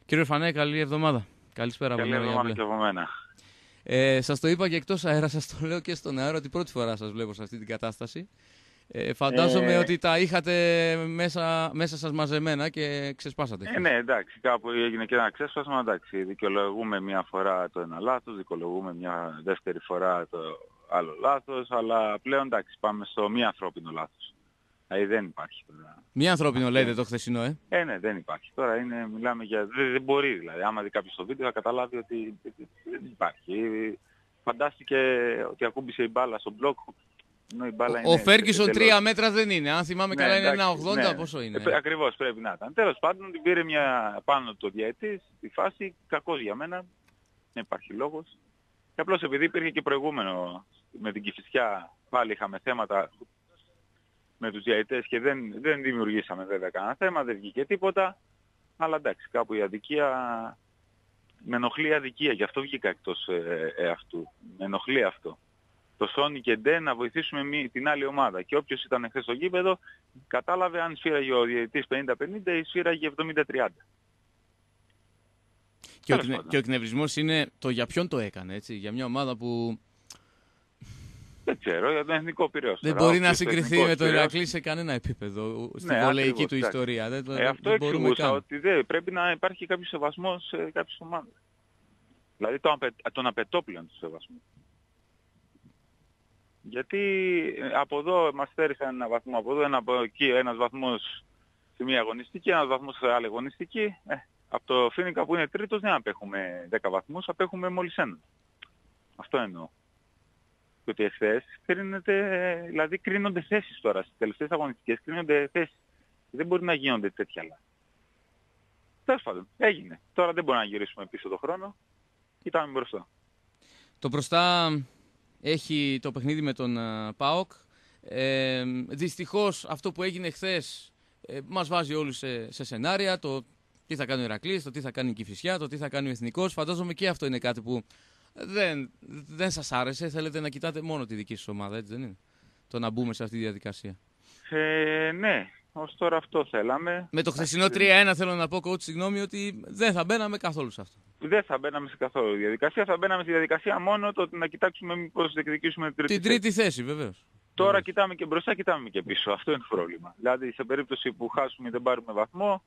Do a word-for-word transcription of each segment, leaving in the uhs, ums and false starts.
Κύριε Φανέ, καλή εβδομάδα. Καλησπέρα από Καλή εβδομάδα και από μένα. Ε, σας το είπα και εκτός αέρα, σας το λέω και στον αέρα, ότι πρώτη φορά σας βλέπω σε αυτή την κατάσταση. Ε, φαντάζομαι ε... ότι τα είχατε μέσα, μέσα σας μαζεμένα και ξεσπάσατε. Ε, ναι, εντάξει, κάπου έγινε και ένα ξέσπασμα, εντάξει. Δικαιολογούμε μια φορά το ένα λάθος, δικαιολογούμε μια δεύτερη φορά το άλλο λάθος, αλλά πλέον εντάξει, πάμε στο μη ανθρώπινο λάθος. Δηλαδή δεν υπάρχει τώρα. Μη ανθρώπινο λέτε το χθεσινό, ε. Ε, ναι, δεν υπάρχει. Τώρα είναι, μιλάμε για... Δεν, δεν μπορεί δηλαδή. Άμα δει κάποιος το βίντεο θα καταλάβει ότι δεν υπάρχει. Φαντάστηκε ότι ακούμπησε η μπάλα στον μπλοκ. Ο Φέργκισον τρία μέτρα δεν είναι. Αν θυμάμαι ναι, καλά είναι εντάξει, ένα ογδόντα, ναι. Πόσο είναι. Ε, ακριβώς πρέπει να ήταν. Τέλος πάντων την πήρε μια πάνω το διαιτής στη φάση. Κακός για μένα. Δεν υπάρχει λόγος. Και απλώς επειδή υπήρχε και προηγούμενο με την Κηφισιά, πάλι είχαμε θέματα με τους διαιτές και δεν, δεν δημιουργήσαμε βέβαια κανένα θέμα, δεν βγήκε τίποτα. Αλλά εντάξει, κάπου η αδικία, με ενοχλεί αδικία, γι' αυτό βγήκα εκτός ε, ε, αυτού. Με ενοχλεί αυτό. Το Σόνι και Ντε να βοηθήσουμε μη, την άλλη ομάδα. Και όποιος ήταν χθες στο γήπεδο κατάλαβε αν σφύραγε ο διαιτητής πενήντα πενήντα ή σφύραγε εβδομήντα τριάντα. Και, ο, και ο εκνευρισμός είναι το για ποιον το έκανε, έτσι, για μια ομάδα που... Δεν ξέρω, για τον Εθνικό Πειραιώς. Δεν μπορεί να συγκριθεί με τον Ηρακλή σε κανένα επίπεδο στην ναι, βολεϊκή του ιστορία. Δεν, ε, αυτό δεν εξηγούσα ότι δεν, πρέπει να υπάρχει κάποιος σεβασμός σε κάποιες ομάδες. Δηλαδή τον, απαι, τον απαιτώ πλέον του σεβασμού. Γιατί από εδώ μας στέρισαν ένα βαθμό, από εδώ ένα, από εκεί ένας βαθμός σε μία αγωνιστική, ένας βαθμός σε άλλη αγωνιστική. Ε, από το Φοίνικα που είναι τρίτος δεν απέχουμε δέκα βαθμούς, απέχουμε μόλις ένα. Αυτό εννοώ. Και ότι εχθές κρίνεται, δηλαδή κρίνονται θέσεις τώρα, στις τελευταίες αγωνιστικές κρίνονται θέσεις. Δεν μπορεί να γίνονται τέτοια άλλα. Τέλος πάντων, έγινε. Τώρα δεν μπορούμε να γυρίσουμε πίσω το χρόνο. Κοιτάμε μπροστά. Το μπροστά έχει το παιχνίδι με τον uh, ΠΑΟΚ. Ε, δυστυχώς αυτό που έγινε χθες ε, μας βάζει όλους σε, σε σενάρια. Το τι θα κάνει ο Ηρακλής, το τι θα κάνει η Κηφισιά, το τι θα κάνει ο Εθνικός. Φαντάζομαι και αυτό είναι κάτι που δεν, δεν σας άρεσε. Θέλετε να κοιτάτε μόνο τη δική σας ομάδα, έτσι δεν είναι? Το να μπούμε σε αυτή τη διαδικασία. Ε, ναι, ως τώρα αυτό θέλαμε. Με το χθεσινό τρία ένα θέλω να πω, coach, συγγνώμη, ότι δεν θα μπαίναμε καθόλου σε αυτό. Δεν θα μπαίναμε σε καθόλου διαδικασία. Θα μπαίναμε στη διαδικασία μόνο το να κοιτάξουμε μήπως διεκδικήσουμε την τρίτη, την τρίτη θέση. θέση βεβαίως. Τώρα βεβαίως. Κοιτάμε και μπροστά, κοιτάμε και πίσω. Αυτό είναι το πρόβλημα. Δηλαδή σε περίπτωση που χάσουμε ή δεν πάρουμε βαθμό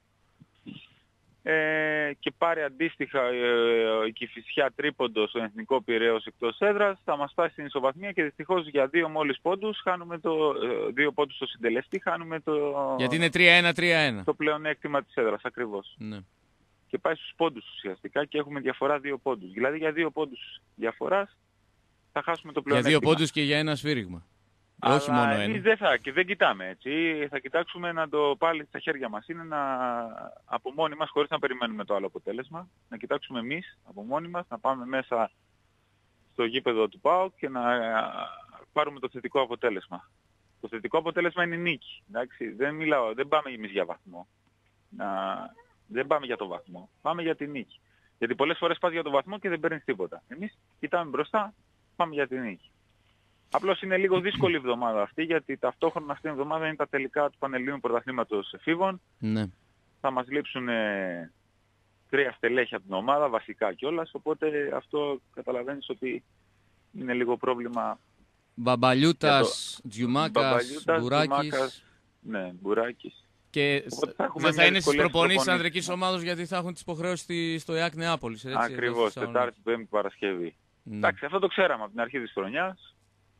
ε, και πάρει αντίστοιχα ε, η Κηφισιά τρίποντο στον Εθνικό Πειραιώς εκτός έδρας, θα μας φτάσει στην ισοβαθμία και δυστυχώς για δύο μόλις πόντους χάνουμε το ε, δύο πόντους στο συντελεστή, χάνουμε το... Γιατί είναι τρία ένα τρία ένα. Το πλεονέκτημα της έδρας ακριβώς. Ναι. Και πάει στους πόντους ουσιαστικά και έχουμε διαφορά δύο πόντους. Δηλαδή για δύο πόντους διαφοράς θα χάσουμε το πλεονέκτημα. Για δύο πόντους και για ένα σφύριγμα. Αλλά όχι μόνο ένα. εμείς δεν, θα, και δεν κοιτάμε έτσι. Θα κοιτάξουμε να το πάλι στα χέρια μας. Είναι να από μόνοι μας, χωρίς να περιμένουμε το άλλο αποτέλεσμα, να κοιτάξουμε εμείς από μόνοι μας, να πάμε μέσα στο γήπεδο του ΠΑΟΚ και να πάρουμε το θετικό αποτέλεσμα. Το θετικό αποτέλεσμα είναι η νίκη. Εντάξει? Δεν, μιλάω, δεν πάμε εμείς για βαθμό. Να, δεν πάμε για το βαθμό. Πάμε για τη νίκη. Γιατί πολλές φορές πας για το βαθμό και δεν παίρνεις τίποτα. Εμείς κοιτάμε μπροστά, πάμε για τη νίκη. Απλώς είναι λίγο δύσκολη η εβδομάδα αυτή, γιατί ταυτόχρονα αυτή η εβδομάδα είναι τα τελικά του Πανελλήνιου Πρωταθλήματος εφήβων. Ναι. Θα μας λείψουν ε, τρία στελέχη από την ομάδα, βασικά κιόλας, οπότε αυτό καταλαβαίνεις ότι είναι λίγο πρόβλημα. Μπαμπαλιούτας, το... Τζιουμάκας, Μπουράκης. Ναι, Μπουράκης. Και δεν θα είναι στις προπονήσεις της ανδρικής ομάδας, γιατί θα έχουν τις υποχρεώσεις στο ΕΑΚ Νεάπολης. Ακριβώς, Τετάρτη, Πέμπτη, Παρασκευή. Ναι. Εντάξει, αυτό το ξέραμε από την αρχή της χρονιάς.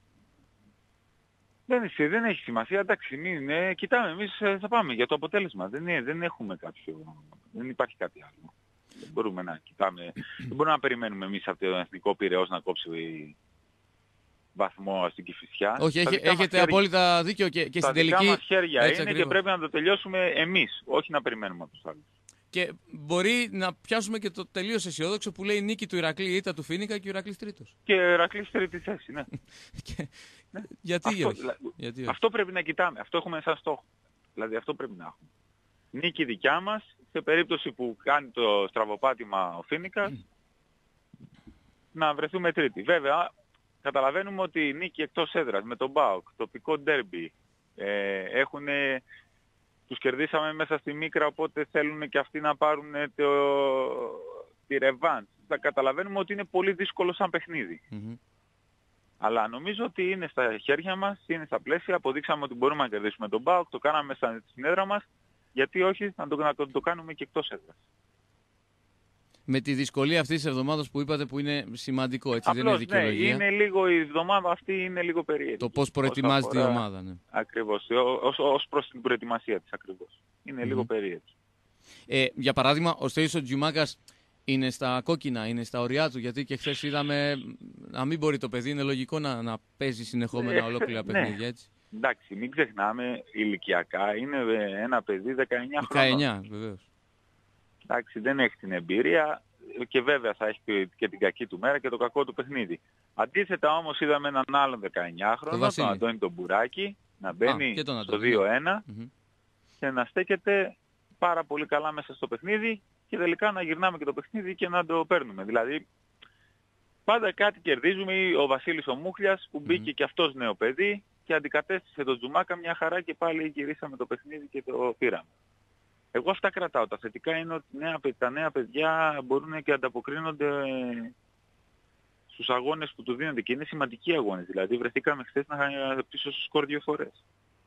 Δεν, δεν έχει σημασία, εντάξει, μην, ε, κοιτάμε, εμείς ε, θα πάμε για το αποτέλεσμα. Δεν, ε, δεν έχουμε κάποιο, δεν υπάρχει κάτι άλλο. Δεν μπορούμε να κοιτάμε, δεν μπορούμε να περιμένουμε εμείς από το Εθνικό Πειραιώς να κόψει βαθμό στην Κηφισιά. Όχι, έχει, έχετε χέρια, απόλυτα δίκιο και, και στην τελική... Τα δικά μας χέρια είναι ακριβώς. Και πρέπει να το τελειώσουμε εμείς, όχι να περιμένουμε από τους άλλους. Και μπορεί να πιάσουμε και το τελείως αισιόδοξο που λέει νίκη του Ηρακλή, ήττα του Φοίνικα και ο Ηρακλής τρίτος. Και ο Ηρακλής τρίτη θέση, ναι. και... ναι. Γιατί, αυτό, όχι. Δηλα... Γιατί όχι. Αυτό πρέπει να κοιτάμε, αυτό έχουμε σαν στόχο. Δηλαδή αυτό πρέπει να έχουμε. Νίκη δικιά μας, σε περίπτωση που κάνει το στραβοπάτημα ο Φοίνικας, mm. να βρεθούμε τρίτη. Βέβαια, καταλαβαίνουμε ότι η νίκη εκτός έδρας με τον ΠΑΟΚ, τοπικό ντέρμπι, ε, έχουν τους κερδίσαμε μέσα στη Μίκρα, οπότε θέλουν και αυτοί να πάρουν το, τη ρεβάνς. Θα καταλαβαίνουμε ότι είναι πολύ δύσκολο σαν παιχνίδι. Mm-hmm. Αλλά νομίζω ότι είναι στα χέρια μας, είναι στα πλαίσια, αποδείξαμε ότι μπορούμε να κερδίσουμε τον ΠΑΟΚ, το κάναμε στην έδρα μας, γιατί όχι να το, να το, το κάνουμε και εκτός έδρας. Με τη δυσκολία αυτής της εβδομάδας που είπατε που είναι σημαντικό, έτσι. Απλώς, δεν είναι δικαιολογία. Ναι, είναι λίγο, η εβδομάδα αυτή είναι λίγο περίεργη. Το πώς προετοιμάζεται η ομάδα. Ναι. Ακριβώς, ως, ως προς την προετοιμασία της ακριβώς. Είναι mm-hmm. λίγο περίεργη. Ε, για παράδειγμα, ο Στέλιος Τζιμάκας είναι στα κόκκινα, είναι στα ωριά του, γιατί και χθες είδαμε να μην μπορεί το παιδί, είναι λογικό να, να παίζει συνεχόμενα ολόκληρα παιχνίδια, έτσι. Εντάξει, μην ξεχνάμε, ηλικιακά είναι ένα παιδί δεκαεννιά χρόνων. δεκαεννιά, βεβαίως. Εντάξει, δεν έχει την εμπειρία και βέβαια θα έχει και την κακή του μέρα και το κακό του παιχνίδι. Αντίθετα όμως είδαμε έναν άλλον δεκαεννιάχρονο, τον Αντώνη τον Μπουράκη, να μπαίνει Α, στο δύο ένα mm-hmm. και να στέκεται πάρα πολύ καλά μέσα στο παιχνίδι και τελικά να γυρνάμε και το παιχνίδι και να το παίρνουμε. Δηλαδή πάντα κάτι κερδίζουμε. Ο Βασίλης ο Μούχλιας που μπήκε mm-hmm. και αυτός νέο παιδί και αντικατέστησε τον Τζουμάκα μια χαρά και πάλι γυρίσαμε το παιχνίδι και το πήραμε. Εγώ αυτά κρατάω. Τα θετικά είναι ότι νέα, τα νέα παιδιά μπορούν και ανταποκρίνονται στους αγώνες που του δίνονται και είναι σημαντικοί αγώνες. Δηλαδή βρεθήκαμε χθες να πίσω στο σκορ δύο φορές.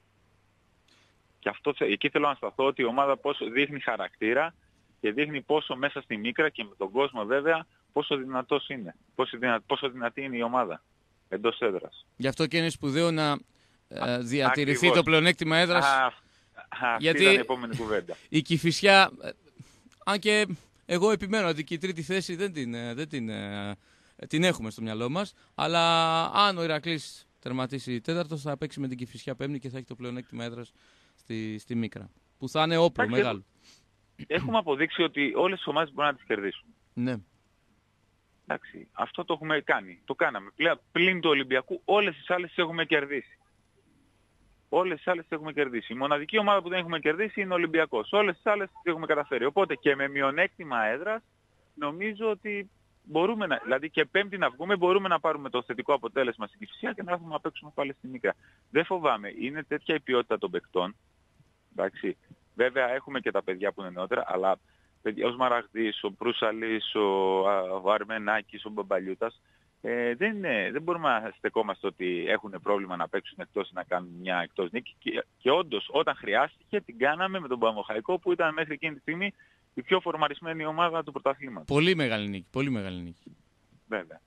Και αυτό, εκεί θέλω να σταθώ ότι η ομάδα πόσο δείχνει χαρακτήρα και δείχνει πόσο μέσα στη Μίκρα και με τον κόσμο βέβαια πόσο δυνατός είναι. Πόσο, δυνα, πόσο δυνατή είναι η ομάδα εντός έδρας. Γι' αυτό και είναι σπουδαίο να ε, διατηρηθεί Ακριβώς. το πλεονέκτημα έδρας. Α, αυτή γιατί ήταν η επόμενη κουβέντα. Η Κηφισιά, αν και εγώ επιμένω ότι και η τρίτη θέση δεν την, δεν την, την έχουμε στο μυαλό μας, αλλά αν ο Ηρακλής τερματίσει τέταρτος θα παίξει με την Κηφισιά πέμπτη και θα έχει το πλεονέκτημα έδρας στη, στη Μίκρα, που θα είναι όπλο Εντάξει, μεγάλο. Έχουμε αποδείξει ότι όλες τις ομάδες μπορούν να τις κερδίσουν. Ναι. Εντάξει, αυτό το έχουμε κάνει. Το κάναμε. Πλην του Ολυμπιακού όλες τις άλλες τις έχουμε κερδίσει. Όλες τις άλλες τις έχουμε κερδίσει. Η μοναδική ομάδα που δεν έχουμε κερδίσει είναι ο Ολυμπιακός. Όλες τις άλλες τις έχουμε καταφέρει. Οπότε και με μειονέκτημα έδρας νομίζω ότι μπορούμε να... Δηλαδή και πέμπτη να βγούμε μπορούμε να πάρουμε το θετικό αποτέλεσμα στην Κηφισιά και να έρθουμε να παίξουμε πάλι στη Μίκρα. Δεν φοβάμαι. Είναι τέτοια η ποιότητα των παικτών. Εντάξει. Βέβαια έχουμε και τα παιδιά που είναι νεότερα, αλλά ο Σμαραγδής, ο Προύσαλης, ο, ο Αρμενάκης, ο Μπαμπαλιούτας, ε, δεν, είναι, δεν μπορούμε να στεκόμαστε ότι έχουν πρόβλημα να παίξουν εκτός ή να κάνουν μια εκτός νίκη. Και, και όντως όταν χρειάστηκε την κάναμε με τον Παμοχαϊκό που ήταν μέχρι εκείνη τη στιγμή η πιο φορμαρισμένη ομάδα του πρωταθλήματος. Πολύ μεγάλη νίκη, πολύ μεγάλη νίκη. Βέβαια.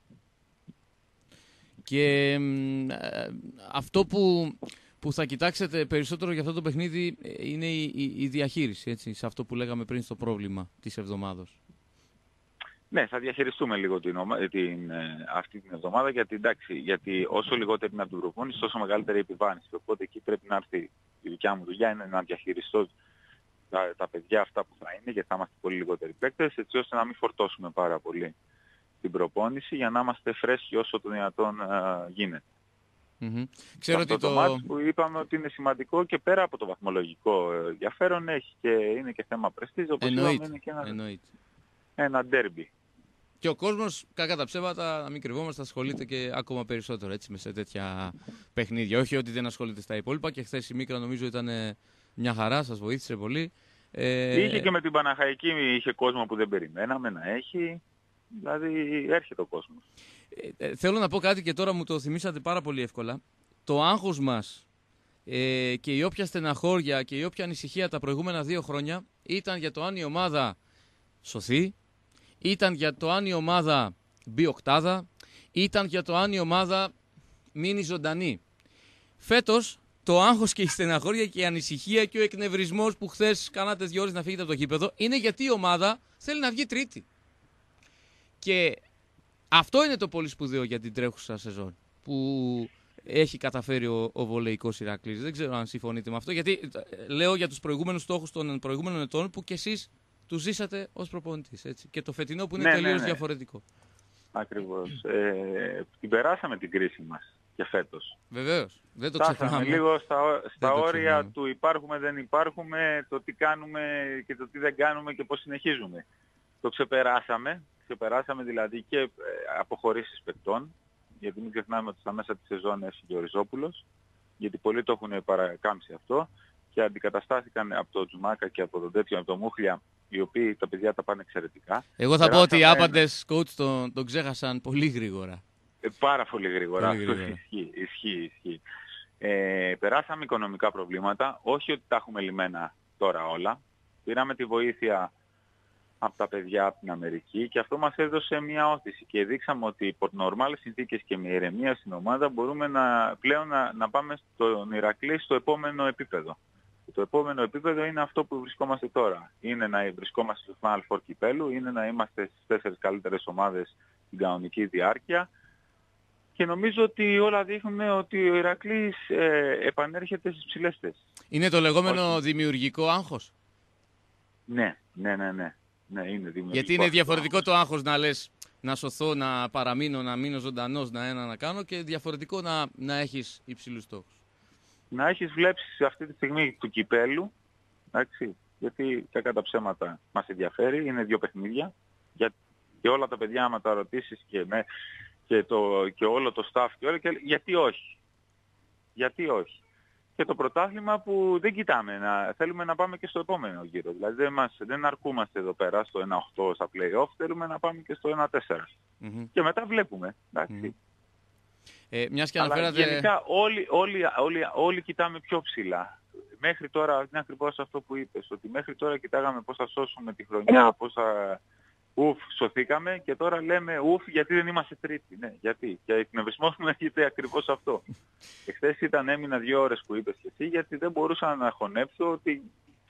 Και ε, αυτό που... που θα κοιτάξετε περισσότερο για αυτό το παιχνίδι είναι η, η, η διαχείριση, έτσι, σε αυτό που λέγαμε πριν στο πρόβλημα της εβδομάδος. Ναι, θα διαχειριστούμε λίγο την, την, αυτή την εβδομάδα, γιατί, εντάξει, γιατί όσο λιγότερη είναι από την προπόνηση, τόσο μεγαλύτερη επιβάρυνση. Οπότε εκεί πρέπει να έρθει η δικιά μου δουλειά, είναι να διαχειριστώ τα, τα παιδιά αυτά που θα είναι, γιατί θα είμαστε πολύ λιγότεροι παίκτες, έτσι ώστε να μην φορτώσουμε πάρα πολύ την προπόνηση, για να είμαστε φρέσκοι όσο το δυνατόν α, γίνεται. Mm-hmm. Ξέρω αυτό ότι το, το μάτς που είπαμε ότι είναι σημαντικό και πέρα από το βαθμολογικό ενδιαφέρον έχει και είναι και θέμα πρεστίζ, όπως είπαμε είναι και ένα, ένα ντέρμπι. Και ο κόσμος, κακά τα ψέματα, να μην κρυβόμαστε, ασχολείται και ακόμα περισσότερο έτσι, με σε τέτοια παιχνίδια. Όχι ότι δεν ασχολείται στα υπόλοιπα και χθες η Μίκρα νομίζω ήταν μια χαρά, σας βοήθησε πολύ. Ε... Είχε και με την Παναχαϊκή, είχε κόσμο που δεν περιμέναμε να έχει. Δηλαδή έρχεται ο κόσμος. Ε, ε, θέλω να πω κάτι και τώρα μου το θυμήσατε πάρα πολύ εύκολα. Το άγχος μας ε, και η όποια στεναχώρια και η όποια ανησυχία τα προηγούμενα δύο χρόνια ήταν για το αν η ομάδα σωθεί, ήταν για το αν η ομάδα μπει οκτάδα, ήταν για το αν η ομάδα μείνει ζωντανή. Φέτος το άγχος και η στεναχώρια και η ανησυχία και ο εκνευρισμός που χθες κάνατε δύο ώρες να φύγετε από το γήπεδο είναι γιατί η ομάδα θέλει να βγει τρίτη. Και αυτό είναι το πολύ σπουδαίο για την τρέχουσα σεζόν που έχει καταφέρει ο, ο βολεϊκός Ηρακλής. Δεν ξέρω αν συμφωνείτε με αυτό, γιατί λέω για τους προηγούμενους στόχους των προηγούμενων ετών που κι εσείς τους ζήσατε ως προπονητής. Έτσι. Και το φετινό που είναι ναι, τελείως ναι, ναι. διαφορετικό. Ακριβώς. Ε, την περάσαμε την κρίση μας και φέτος. Βεβαίως. Δεν το Φτάσαμε ξεχνάμε. λίγο στα, στα όρια ξεχνάμε. του υπάρχουμε, δεν υπάρχουμε, το τι κάνουμε και το τι δεν κάνουμε και πώς συνεχίζουμε. Το ξεπεράσαμε. Ξεπεράσαμε δηλαδή και ε, αποχωρήσεις παικτών, γιατί μην ξεχνάμε ότι στα μέσα της σεζόν έφυγε ο Ριζόπουλος, γιατί πολλοί το έχουν παρακάμψει αυτό, και αντικαταστάθηκαν από το Τζουμάκα και από τον τέτοιο, από το Μούχλια, οι οποίοι τα παιδιά τα πάνε εξαιρετικά. Εγώ θα πω ότι οι άπαντες coach τον, τον ξέχασαν πολύ γρήγορα. Ε, πάρα πολύ γρήγορα. Πολύ Αυτό γρήγορα. ισχύει, ισχύει, ισχύει. Ε, περάσαμε οικονομικά προβλήματα, όχι ότι τα έχουμε λυμμένα τώρα όλα. Πήραμε τη βοήθεια από τα παιδιά από την Αμερική και αυτό μας έδωσε μια όθηση και δείξαμε ότι υπό νορμάλες συνθήκες και με ηρεμία στην ομάδα μπορούμε να, πλέον να, να πάμε στον Ηρακλή στο επόμενο επίπεδο. Το επόμενο επίπεδο είναι αυτό που βρισκόμαστε τώρα. Είναι να βρισκόμαστε στο Final Four κυπέλου, είναι να είμαστε στις τέσσερις καλύτερες ομάδες στην κανονική διάρκεια και νομίζω ότι όλα δείχνουν ότι ο Ηρακλής ε, επανέρχεται στις ψηλές θέσεις. Είναι το λεγόμενο Όχι. δημιουργικό άγχος. Ναι, ναι, ναι, ναι. Ναι, είναι δημιουργικό. Γιατί είναι διαφορετικό το άγχος να λες να σωθώ, να παραμείνω, να μείνω ζωντανός, να ένα να κάνω και διαφορετικό να, να έχεις υψηλούς στόχους. Να έχεις βλέψει αυτή τη στιγμή του κυπέλου, εντάξει, γιατί κακά τα ψέματα μας ενδιαφέρει, είναι δύο παιχνίδια για, και όλα τα παιδιά άμα τα ρωτήσεις και, με, και, το, και όλο το staff και όλα, και, γιατί όχι. Γιατί όχι. Και το πρωτάθλημα που δεν κοιτάμε, να, θέλουμε να πάμε και στο επόμενο γύρο. Δηλαδή δεν, μας, δεν αρκούμαστε εδώ πέρα στο ένα οκτώ στα play-off, θέλουμε να πάμε και στο ένα τέσσερα. Mm-hmm. Και μετά βλέπουμε. Εντάξει. Mm-hmm. Ε, μιας και Αλλά αναφέρατε... γενικά όλοι, όλοι, όλοι, όλοι κοιτάμε πιο ψηλά. Μέχρι τώρα, είναι ακριβώς αυτό που είπες, ότι μέχρι τώρα κοιτάγαμε πώς θα σώσουμε τη χρονιά, πώς θα... Ουφ, σωθήκαμε και τώρα λέμε ουφ γιατί δεν είμαστε τρίτη. Ναι, γιατί. Και εκνευρισμός μου έρχεται ακριβώς αυτό. Εχθές ήταν, έμεινα δύο ώρες που είπες και εσύ, γιατί δεν μπορούσα να χωνέψω ότι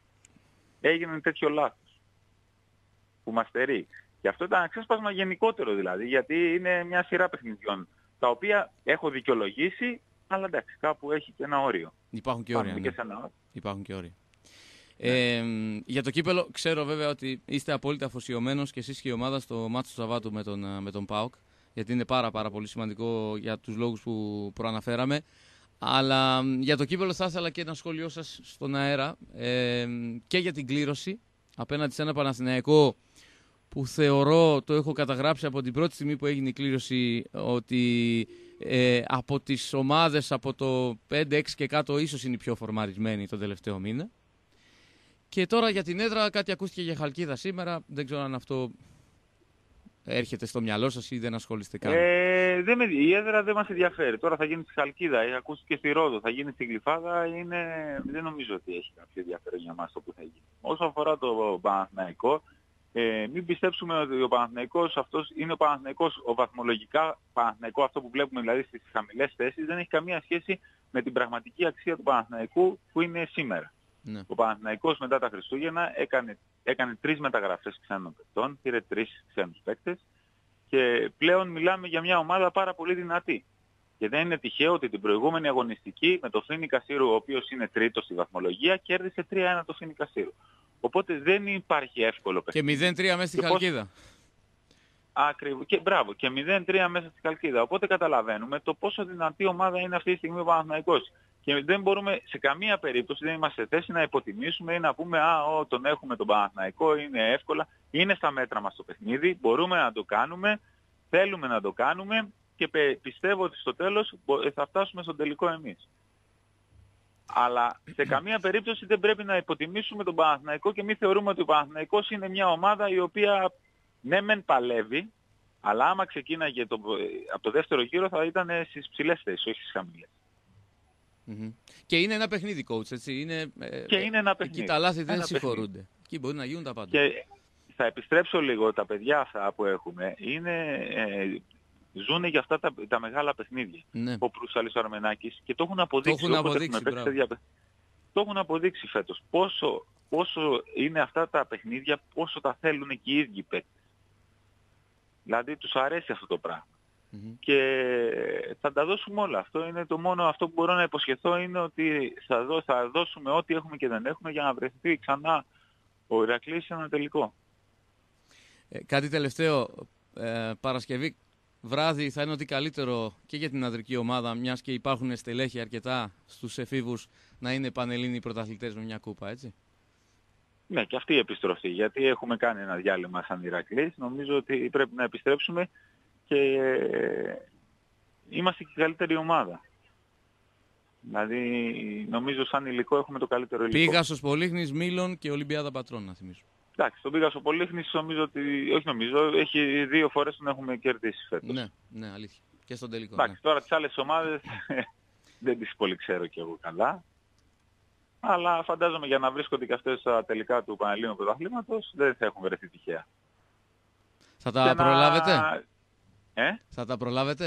έγινε τέτοιο λάθος που μας στερεί. Και αυτό ήταν ένα ξέσπασμα γενικότερο δηλαδή, γιατί είναι μια σειρά παιχνιδιών, τα οποία έχω δικαιολογήσει, αλλά εντάξει, κάπου έχει και ένα όριο. Υπάρχουν και όρια. Ναι. Και σε ένα όριο. Υπάρχουν και όρια. Ε, για το κύπελο, ξέρω βέβαια ότι είστε απόλυτα αφοσιωμένος και εσείς και η ομάδα στο μάτσο του Σαββάτου με τον, με τον ΠΑΟΚ, γιατί είναι πάρα, πάρα πολύ σημαντικό για τους λόγους που προαναφέραμε. Αλλά για το κύπελο θα ήθελα και ένα σχόλιο σας στον αέρα ε, και για την κλήρωση απέναντι σε ένα Παναθηναϊκό που θεωρώ, το έχω καταγράψει από την πρώτη στιγμή που έγινε η κλήρωση, ότι ε, από τις ομάδες από το πέντε έξι και κάτω ίσως είναι η πιο φορμαρισμένη τον τελευταίο μήνα. Και τώρα για την έδρα κάτι ακούστηκε για Χαλκίδα σήμερα. Δεν ξέρω αν αυτό έρχεται στο μυαλό σας ή δεν ασχολείστε καν. Ε, δεν με, η έδρα δεν μας ενδιαφέρει. Τώρα θα γίνει στη Χαλκίδα, ε, ακούστηκε στη Ρόδο, θα γίνει στη Γλυφάδα. Είναι, δεν νομίζω ότι έχει κάποιο ενδιαφέρον για μας το που θα γίνει. Όσο αφορά το Παναθηναϊκό, ε, μην πιστέψουμε ότι ο Παναθηναϊκός αυτός είναι ο Παναθηναϊκός, ο βαθμολογικά Παναθηναϊκό, αυτό που βλέπουμε δηλαδή στις χαμηλές θέσεις, δεν έχει καμία σχέση με την πραγματική αξία του Παναθηναϊκού που είναι σήμερα. Ναι. Ο Παναθηναϊκός μετά τα Χριστούγεννα έκανε, έκανε τρεις μεταγραφές ξένων παικτών, πήρε τρεις ξένους παίκτες και πλέον μιλάμε για μια ομάδα πάρα πολύ δυνατή. Και δεν είναι τυχαίο ότι την προηγούμενη αγωνιστική με το Φίνικα Σύρου, ο οποίος είναι τρίτος στη βαθμολογία, κέρδισε τρία ένα το Φίνικα Σύρου. Οπότε δεν υπάρχει εύκολο παιχνίδι. Και μηδέν τρία μέσα στη Χαλκίδα. Πώς... Ακριβώς. Και μπράβο. Και μηδέν τρία μέσα στη Χαλκίδα. Οπότε καταλαβαίνουμε το πόσο δυνατή ομάδα είναι αυτή τη στιγμή ο Παναθηναϊκός. Και δεν μπορούμε σε καμία περίπτωση, δεν είμαστε σε θέση να υποτιμήσουμε ή να πούμε «Α, ο, τον έχουμε τον Παναθηναϊκό, είναι εύκολα». Είναι στα μέτρα μας το παιχνίδι, μπορούμε να το κάνουμε, θέλουμε να το κάνουμε και πιστεύω ότι στο τέλος θα φτάσουμε στον τελικό εμείς. Αλλά σε καμία περίπτωση δεν πρέπει να υποτιμήσουμε τον Παναθηναϊκό και μην θεωρούμε ότι ο Παναθηναϊκός είναι μια ομάδα η οποία ναι μεν παλεύει, αλλά άμα ξεκίναγε το, από το δεύτερο γύρο θα ήταν στις ψηλές θέσεις, όχι στις χαμηλές. Mm-hmm. Και είναι ένα παιχνίδι, coach, έτσι. Είναι, και είναι ένα παιχνίδι. Εκεί τα λάθη δεν συγχωρούνται. Εκεί μπορεί να γίνουν τα πάντα. Και θα επιστρέψω λίγο, τα παιδιά αυτά που έχουμε είναι, ε, ζουν για αυτά τα, τα μεγάλα παιχνίδια. Ναι. Ο Προύσαλης, ο Αρμενάκης και το έχουν αποδείξει. Το έχουν αποδείξει, έχουμε το έχουν αποδείξει φέτος. Πόσο, πόσο είναι αυτά τα παιχνίδια, πόσο τα θέλουν και οι ίδιοι παίκτες. Δηλαδή τους αρέσει αυτό το πράγμα. Mm-hmm. Και θα τα δώσουμε όλα. Αυτό είναι το μόνο αυτό που μπορώ να υποσχεθώ, είναι ότι θα, δώ, θα δώσουμε ό,τι έχουμε και δεν έχουμε για να βρεθεί ξανά ο Ηρακλής σε ένα τελικό. Ε, κάτι τελευταίο, ε, Παρασκευή βράδυ θα είναι ότι καλύτερο και για την ανδρική ομάδα, μιας και υπάρχουν στελέχη αρκετά στους εφήβους, να είναι πανελλήνιοι πρωταθλητές με μια κούπα, έτσι. Ναι, και αυτή η επιστροφή, γιατί έχουμε κάνει ένα διάλειμμα σαν Ηρακλής, νομίζω ότι πρέπει να επιστρέψουμε και είμαστε και η καλύτερη ομάδα. Δηλαδή νομίζω σαν υλικό έχουμε το καλύτερο υλικό. Πήγασος, Πολύχνης, Μήλων και Ολυμπιάδα Πατρών, να θυμίσω. Εντάξει, τον Πήγασο Πολύχνης νομίζω ότι, όχι νομίζω, έχει δύο φορές τον έχουμε κερδίσει φέτος. Ναι, ναι, αλήθεια. Και στον τελικό. Εντάξει, Ναι. τώρα τις άλλες ομάδες δεν τις πολύ ξέρω κι εγώ καλά. Αλλά φαντάζομαι για να βρίσκονται και αυτές στα τελικά του Πανελλήνιου Πρωταθλήματος δεν θα έχουν βρεθεί τυχαία. Θα τα προλάβετε? Να... Ε? Θα τα προλάβετε?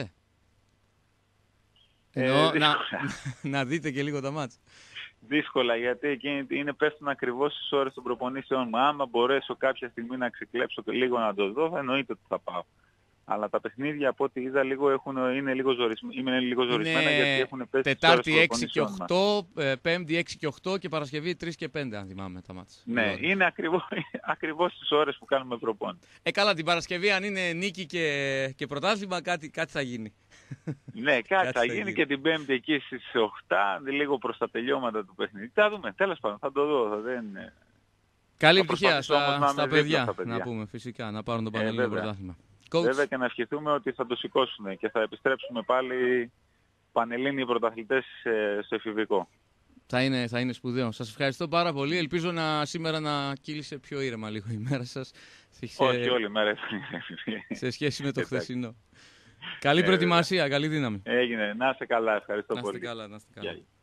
Ε, Εννοώ, να, να δείτε και λίγο τα μάτς. Δύσκολα, γιατί εκείνη είναι πέφτουν ακριβώς στις ώρες των προπονήσεων μου. Άμα μπορέσω κάποια στιγμή να ξεκλέψω και λίγο να το δω, εννοείται ότι θα πάω. Αλλά τα παιχνίδια από ό,τι είδα λίγο έχουν, είναι, λίγο ζορισμένα, είναι λίγο ζορισμένα είναι γιατί έχουν πέσει Τετάρτη έξι και οκτώ, Πέμπτη έξι και οκτώ και Παρασκευή τρεις και πέντε, αν θυμάμαι τα μάτς. Ναι, είναι ακριβώς, ακριβώς τις ώρες που κάνουμε προπόνηση. Ε, καλά, την Παρασκευή αν είναι νίκη και, και πρωτάθλημα κάτι, κάτι θα γίνει. Ναι, κάτι θα γίνει, γίνει και την Πέμπτη εκεί στις οκτώ, λίγο προς τα τελειώματα του παιχνίδι. Θα δούμε, τέλος πάντων, θα το δω. Δεν... Καλή επιτυχία στα, να στα παιδιά, στα παιδιά, να πούμε φυσικά, να πάρουν το Πανελλήνιο ε, πρωτάθλημα. Βέβαια και να ευχηθούμε ότι θα το σηκώσουν και θα επιστρέψουμε πάλι Πανελλήνιοι πρωταθλητές στο εφηβικό. Θα είναι, θα είναι σπουδαίο. Σας ευχαριστώ πάρα πολύ. Ελπίζω να, σήμερα να κύλησε πιο ήρεμα λίγο η μέρα σας. Σε... Όχι, όλη η μέρα. Σε σχέση με το χθεσινό. Καλή προετοιμασία, καλή δύναμη. Έγινε. Να είστε καλά. Ευχαριστώ να είστε πολύ. Καλά, να είστε καλά.